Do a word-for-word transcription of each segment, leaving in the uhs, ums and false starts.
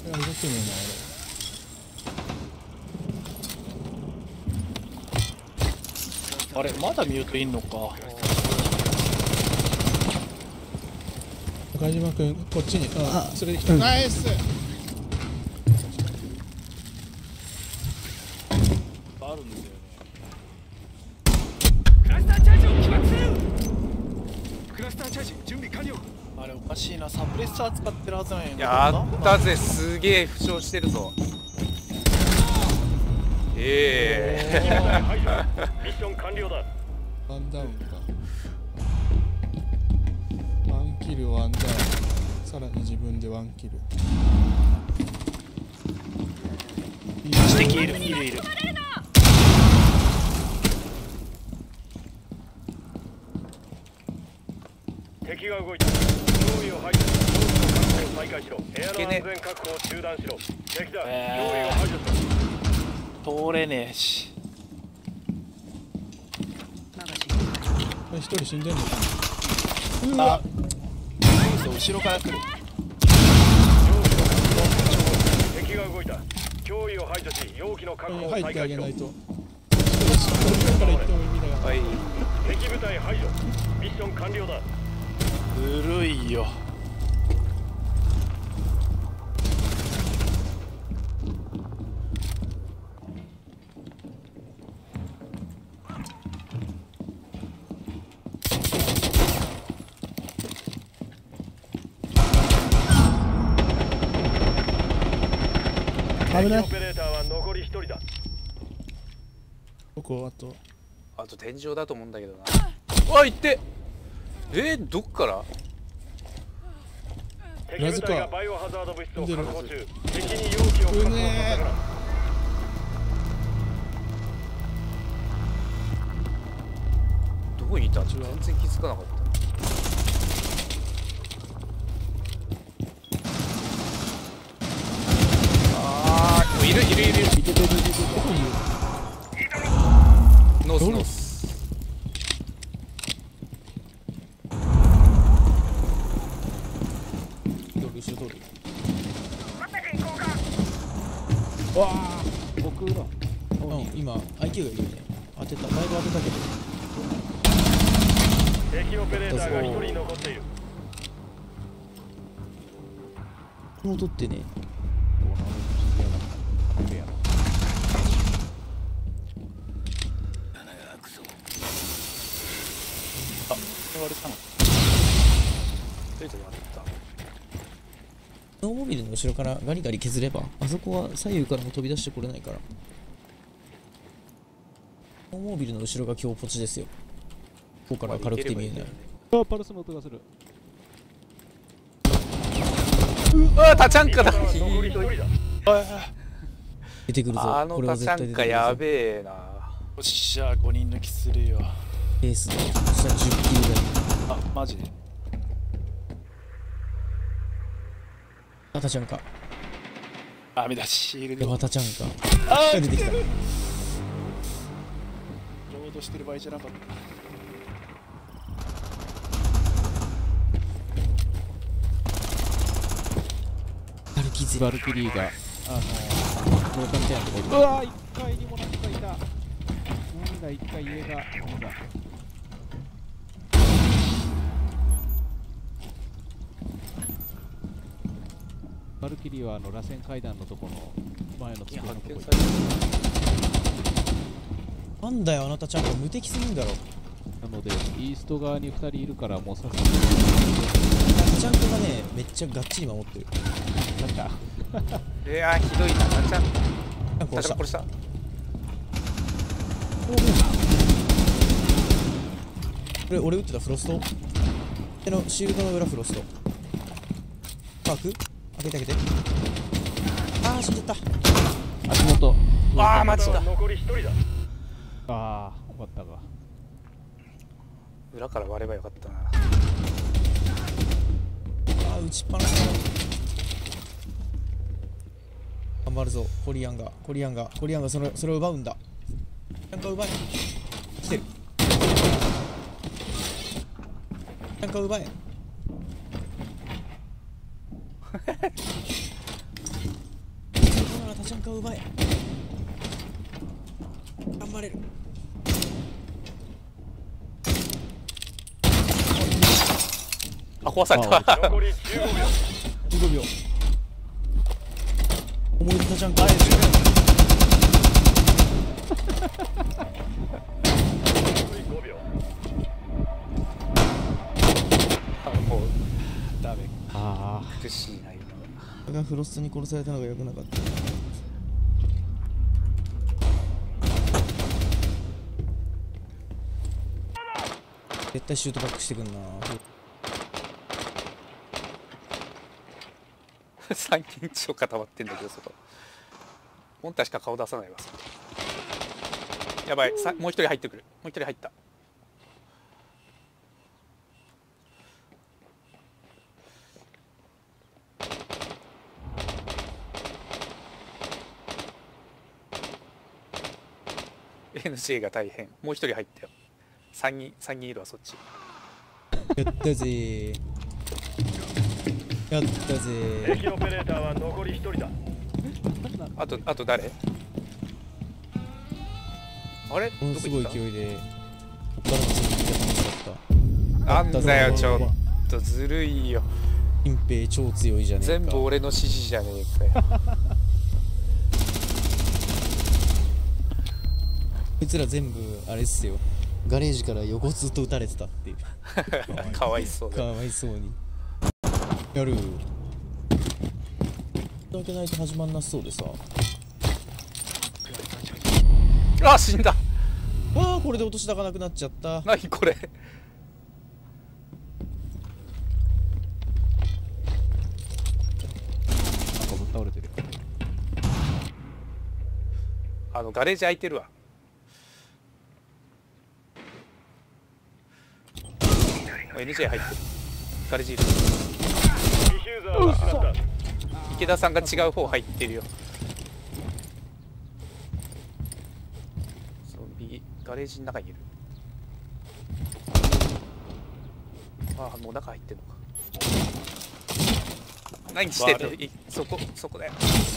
いや動けねあれまだミュートいんのか。 中島君こっちにあそれで来た、うん、ナイスあるんだよね。 クラスターチャージを起爆する。クラスターチャージ準備完了。 あれおかしいな、サプレッサー使ってるはずなんやけど。 やったぜ、すげえ負傷してるぞ。ええミッション完了だ。 ワンダウンか。ワンキルワンダウン、さらに自分でワンキル。 指摘いるいるいる。 敵が動いた。脅威を排除し、脅威の確保を再開しろ。部屋の安全確保を中断しろ。敵だ。 えー、 脅威を排除しろ。通れねえし。 一人死んでんのかな。あ、そう後ろから来る。 敵が動いた。脅威を排除し、容器の確保を再開しろ。 入ってあげないと。後ろから行っても意味だが。 はい。 敵部隊排除。ミッション完了だ。 ずるいよ。 危ない。 オペレーターは残り一人だ。 ここあとあと天井だと思うんだけどな。うわ、行って。えー、どっから？ 敵部隊がバイオハザード物質を確保中。敵に容器を確保させたから。 どこにいた？全然気づかなかった。ああ、いるいるいるいる。 いてててててどこにいる？ ノースノース。 後ろ通る。わあ僕だ。うん、今 アイキュー がいるよね。当てた、だいぶ当てたけど。 敵オペレーターが一人残っている。 もう取ってね。 あ、割れたの。とりあえず割れた。 スノーモビルの後ろからガリガリ削れば、あそこは左右からも飛び出してこれないから。スノーモビルの後ろが今日ポチですよ。ここから軽くて見えない。あ、パルスの音がする。 うわ、タチャンカだ。 出てくるぞ。 あのタチャンカやべえな。 よっしゃ、ごにん抜きするよ。 ペースで。そしたらじゅっキロだよ。 あ、マジで。 あ、タチャンカ。 ダメだ、シールド。 またタチャンカ。 あー、 出てきた。 ロードしてる場合じゃなかった。 バルキズバルキリーが、あのー、廊下みたいなところ。うわー、いっかいにもなんかいた。なんだ、いっかい上が。なんだ。バルキリーはあの螺旋階段のとこの前の机のとこに。なんだよ、あなたちゃんと無敵すぎんだろ。なので、イースト側にふたりいるからもうさすがに。タチャンコがね、めっちゃがっちり守ってる。なんだ。 いやー、ひどいな、タチャンカ。 タチャンカ殺した。 これ、俺撃ってたフロスト。手のシールドの裏フロスト。マーク開けて開けて。あー、死んじゃった。足元。 あー、マジだ。 残り一人だ。 あー、終わったが。 裏から割ればよかったな。 あー、打ちっぱなしだ。頑張るぞ、コリアンが、コリアンが、コリアンがそれ、それを奪うんだ。なんか奪え。来てる。なんか奪え。 タちゃんかうまい。頑張れる。 あ、壊された。 残りじゅうごびょう。 じゅうごびょう。思い出たちゃんか。 残りごびょう。 もうダメ。 あ苦しいな今。 あ。がフロストに殺されたのが良くなかった。絶対シュートバックしてくんな。 さんにん超固まってんだけど、そこモンタしか顔出さないわ。やばい、さもう一人入ってくる。もう一人入った。エヌジェー が大変。もう一人入ったよ。さんにんさんにんいるわ、そっち。 やったぜー。やったぜー。 敵オペレーターは残りひとりだ。 あとあと誰？あれものすごいどこ行っ勢いでこっからの戦撃が楽しかった。 た？なんだよ、ちょっとずるいよ。 新兵超強いじゃねえか。 全部俺の指示じゃねえかよ。 こいつら全部あれっすよ。ガレージから横ずっと撃たれてたっていう。 かわいそうだかわいそうに。やる。開けないと始まんなそうでさ。 あ、死んだ。 ああ、これで落とし高なくなっちゃった。 何これ。 なんかぶっ倒れてるよ。 あのガレージ空いてるわ。エヌジェー 入ってる。ガレージいる。 ディフューザーを失った。 池田さんが違う方入ってるよ。そう、右ガレージの中にいる。ああ、もう中入ってんのか。何してるの？いそこそこだよ。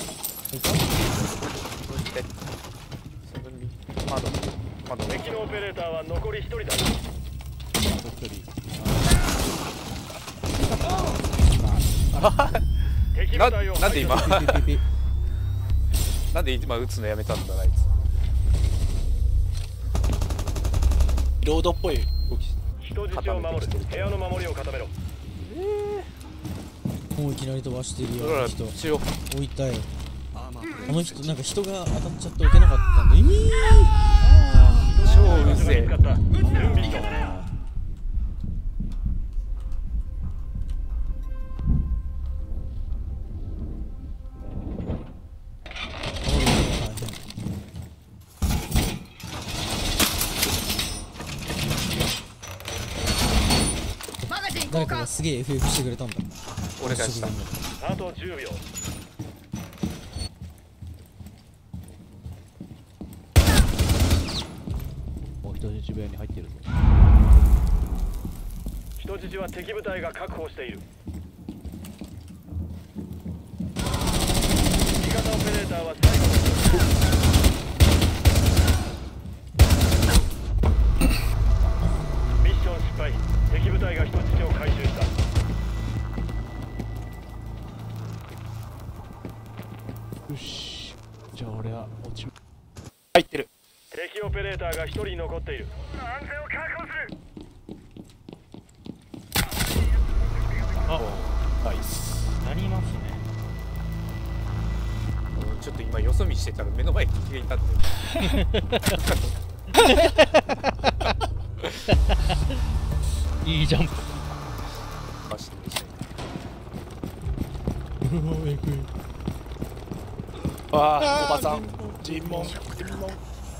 窓窓。 敵のオペレーターは残りひとりだ。敵部隊をななんで今ピピピピ。 なんで今撃つのやめたんだあいつ。 ロードっぽい動き。 人質を守る。部屋の守りを固めろ。 もういきなり飛ばしてるよ、 ほらあの人。 中央。 置いたよ。あの人、なんか人が当たっちゃって置けなかったんで。えー、 超うぜえ。 見つかった。準備しろ。 誰かがすげえ エフエフ してくれたんだ。 俺がした。 あとじゅうびょう。 もう人質部屋に入ってるぞ。 人質は敵部隊が確保している。味方オペレーターは最後のミッション失敗。敵部隊が人質を回収した。 よし。じゃあ俺は落ち。 入ってる。 敵オペレーターが一人残っている。安全を確保する。 あ、ナイス。なりますね。 ちょっと今よそ見してたら目の前に敵がいたんだよ。 いいジャンプ。 マジで嬉しい。 ああ、おばさん。尋問。尋問。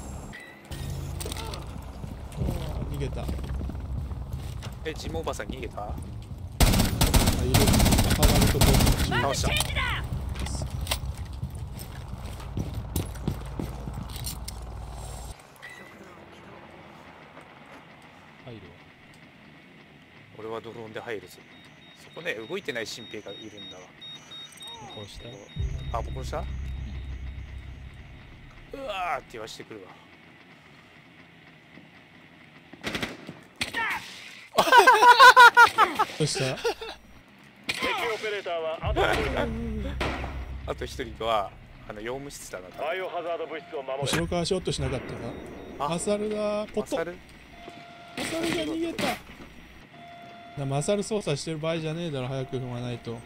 逃げた。 え、ジモおばさん逃げた？ いる。ハワルとボッチ。 倒した。 入るわ。 俺はドローンで入るぞ。そこね、動いてない新兵がいるんだわ。 こうした。 あ、僕した？ わーって言わしてくるわ。 どうした敵オペレーターはあと一人だ。 あと一人はあの用務室だな。 バイオハザード物質を守れ。 後ろからショットしなかったか。 あマサルだ。ポット。 マサルマサルが逃げた。なマサル操作してる場合じゃねえだろ。早く踏まないと。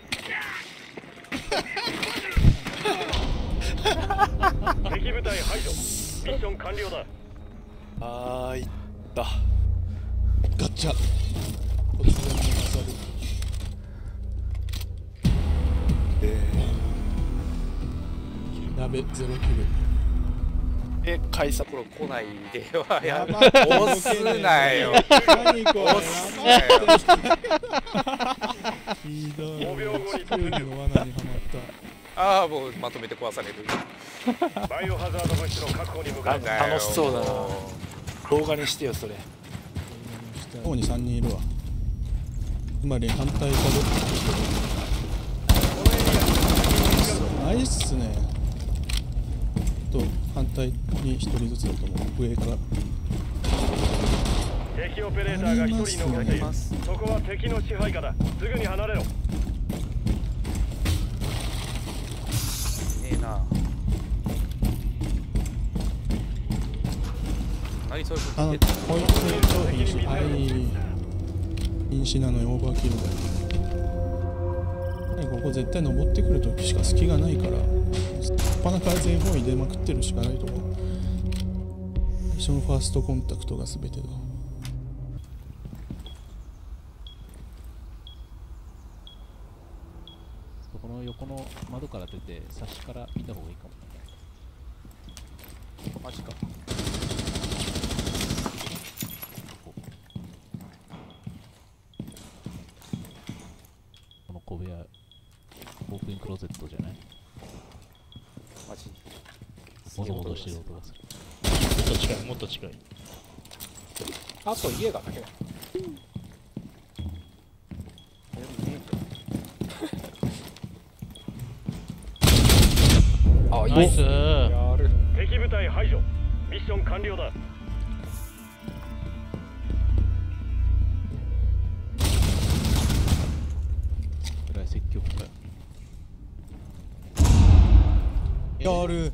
敵部隊排除。ミッション完了だ。 あーいったガッチャ。突然のマサル。 え鍋ゼロキル。 ー、え解散これ来ないではややば押すなよ。 何これ。 押すなよ。 ひどい。 ごびょうごに突入。 の罠にはまった。 ああもうまとめて壊される。 バイオハザード物質の確保に向かう。 なんだよ楽しそうだな動画にしてよそれ。 ここにさんにんいるわ。つまり反対側ナイスっすね。と反対にひとりずつだと思う。上から敵オペレーターが一人残っている。そこは敵の支配下だ。すぐに離れろ。 ねえな。何それ。 あのこいつ超瀕死。はい瀕死なのにオーバーキルだよ。ここ絶対登ってくるときしか隙がないから、パナから全方位出まくってるしかないと思う。最初のファーストコンタクトが全てだ。 この横の窓から出て、サッシから見た方がいいかも。 マジか。 この小部屋、オープンクローゼットじゃない？ マジ。 もぞもぞしてる音がする。 もっと近い、もっと近い。 あと家がだけだ。あナイス。 やる。 敵部隊排除。ミッション完了だ。 ぐらい積極かよ。 やる。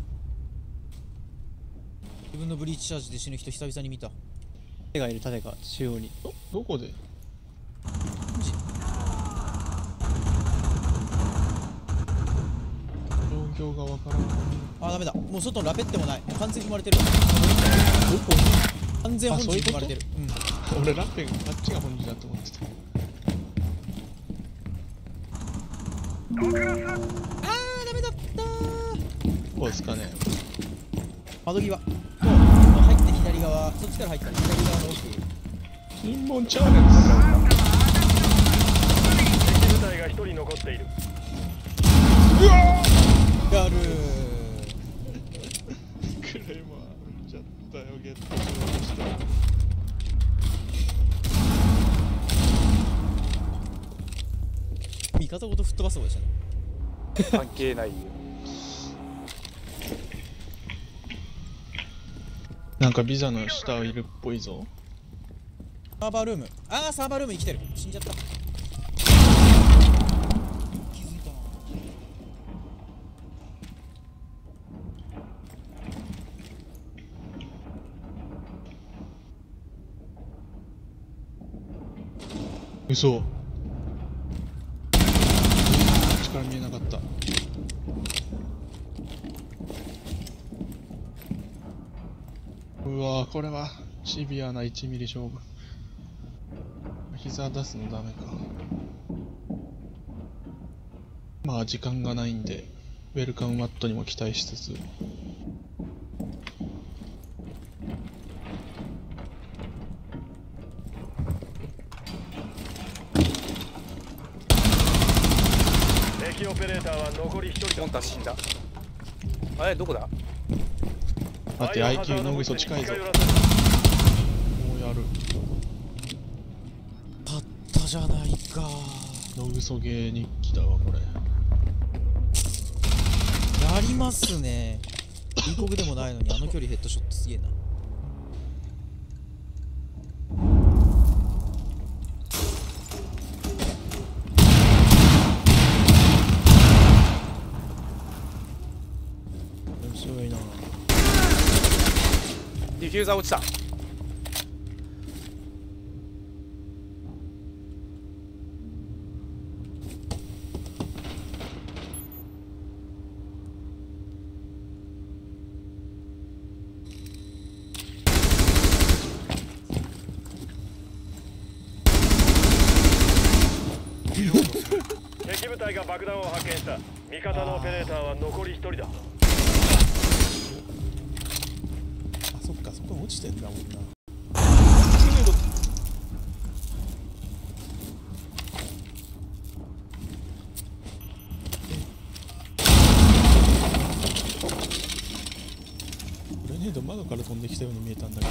自分のブリーチチャージで死ぬ人久々に見た。 手がいる、盾が中央に。 どどこで状況がわからん。 あ、ダメだ。もう外ラペってもない。もう完全に踏まれてる。 どこ完全本陣踏まれてる。うん。 俺ラッペンあっちが本陣だと思ってた。 あー、ダメだったー。 どうですかね。 窓際と入って左側、そっちから入った左側の奥。 金門チャーレンズ。 敵部隊が一人残っている。 やるクレイマーちゃったよ。ゲットしました。 味方ごと吹っ飛ばそうでしたね。 関係ないよ。 なんかビザの下いるっぽいぞ。 サーバールーム。あー、サーバールームに来てる。死んじゃった。気づいたな。 嘘。力見えなかった。うわー、これはシビアないちミリ勝負。膝出すのダメか。まあ時間がないんでウェルカムマットにも期待しつつ。 敵オペレーターは残り一人モンだ。 タ死んだ。あれどこだ。 待って、アイキュー ノグソ近いぞ。もうやる。 たったじゃないか。 ノグソゲー日記だわこれ。 やりますね。 いいコグでもないのにあの距離ヘッドショットすげえな。面白いな。 ディフューザー落ちた。 敵部隊が爆弾を発見した。味方のオペレーターは残り一人だ。 あ、そっか、そこに落ちてんだもんな。グレネード窓から飛んできたように見えたんだけど。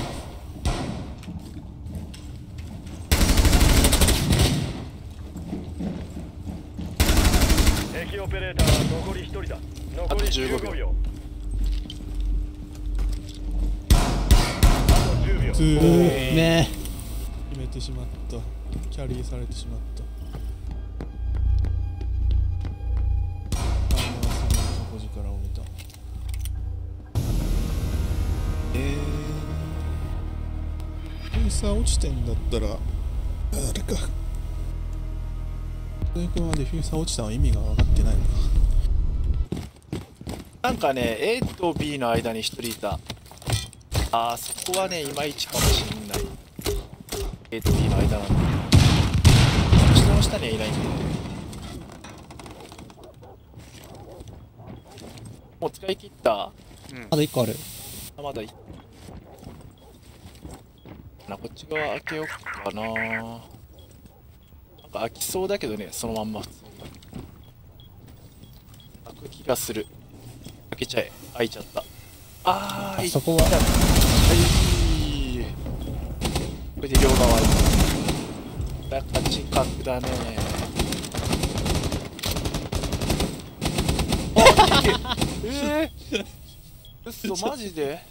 敵オペレーターは残り一人だ。残りじゅうごびょう。あとじゅうびょう。 ツーね決めてしまった。キャリーされてしまった。ああ、すごい底力を見た。えー、フェイサー落ちてんだったら、あれか。ここまでフェイサー落ちたのは意味が分かってないのか。 なんかね A と B の間に一人いた。あーそこはねいまいちかもしんない。 A と B の間なんで下の下にはいないんで。もう使い切った。 まだいっこある。 あまだいな。こっち側開けようかな。なんか開きそうだけどね、そのまんま普通に開く気がする。開けちゃえ。開いちゃった。あーあそこははい。これで両側だから近くだね。あえー、うっそマジで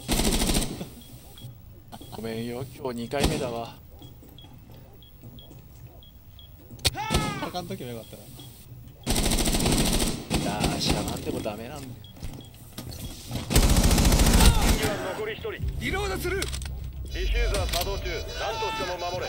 ごめんよ、今日にかいめだわ。 あかんときもよかったな。 いやーしゃがんでもダメなんだよ。 残り一人。リロードする。ディフューザー作動中。何としても守れ。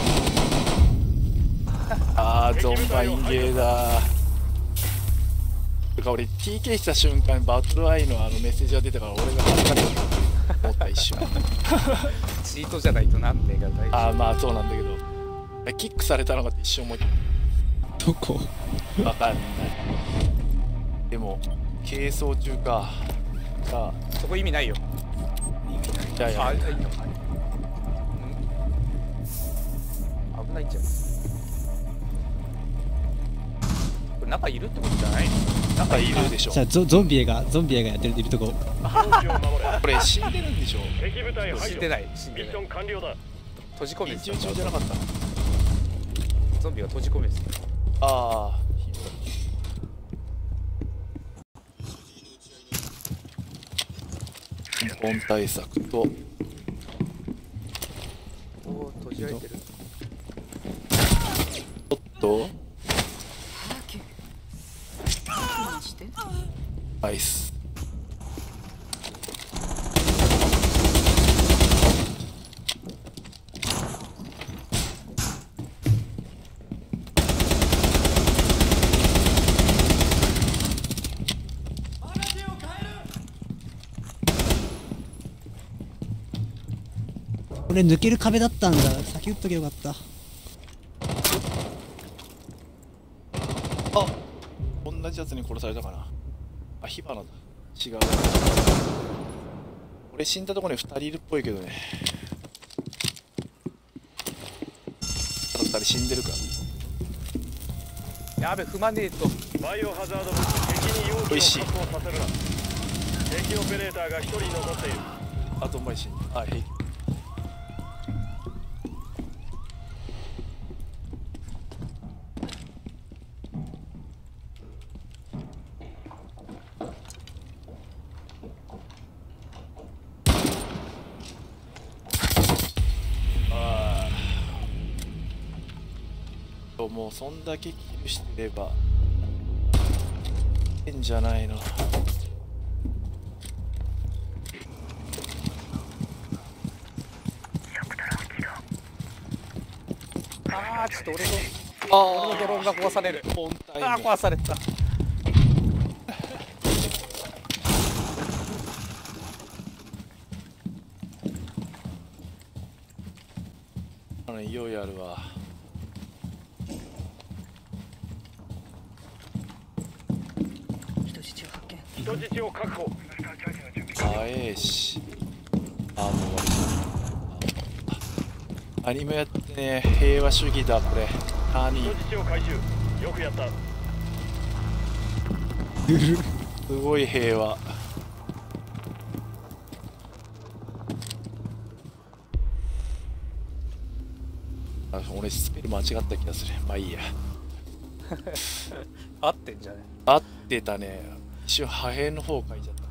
あーゾンバインゲーだー。てか俺 ティーケー した瞬間バトルアイのあのメッセージが出たから俺が恥ずかしいと思った一瞬。 チートじゃないとなんでが大事。 あーまあそうなんだけど、キックされたのかって一瞬思いどこわかんない。でも軽装中か。さあそこ意味ないよ。 いやいやあ、いいのか。危ないんじゃん。これ中いるってことじゃないの？ 中いるでしょ。 じゃあゾゾンビエがゾンビエがやってるいるとこ。 装置を守れ。 これ死んでるんでしょ。 敵部隊排除。 死んでない死んミッシでない。 ョン完了だ。 閉じ込め一てた。 応中じゃなかったの。 ゾンビが閉じ込めてた。 ああ本対策とおお閉じられてる。 ちょっとナイス。 これ抜ける壁だったんだ。先打っとけばよかった。 あ同じやつに殺されたかな。あ火花だ。違う。俺死んだところにふたりいるっぽいけどね。ただふたり死んでるか。 やべ踏まねえと。 バイオハザード物質敵に容美味しい器を確保させるな。敵オペレーターが一人残っている。 あとんまり死んだ。あ平気。 もうそんだけキルしてればいいんじゃないの。 ああちょっと俺のあ俺のドローンが壊される。 本体ああ壊された。 あの勢いあるわ。 人質を確保。 早えし。あーもう終わり。アニメやってね、平和主義だこれ。何人質を回収。よくやった。 すごい平和。あ、俺スペル間違った気がする。まあいいや。 合ってんじゃね。 合ってたね。一瞬破片の方書いちゃった。